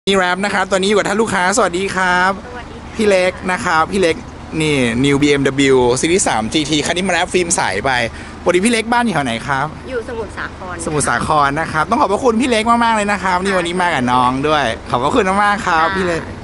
นี่แรปนะครับตัวนี้อยู่กับท่านลูกค้าสวัสดีครับสวัสดีค่ะพี่เล็กนะครับพี่เล็กนี่ New BMW Series 3 GT คันนี้มาแรปฟิล์มใสไปปกติพี่เล็กบ้านอยู่แถวไหนครับอยู่สมุทรสาครสมุทรสาครนะครับต้องขอบพระคุณพี่เล็กมากๆเลยนะครับนี่วันนี้มากับน้องด้วยขอบพระคุณมากๆครับพี่เล็ก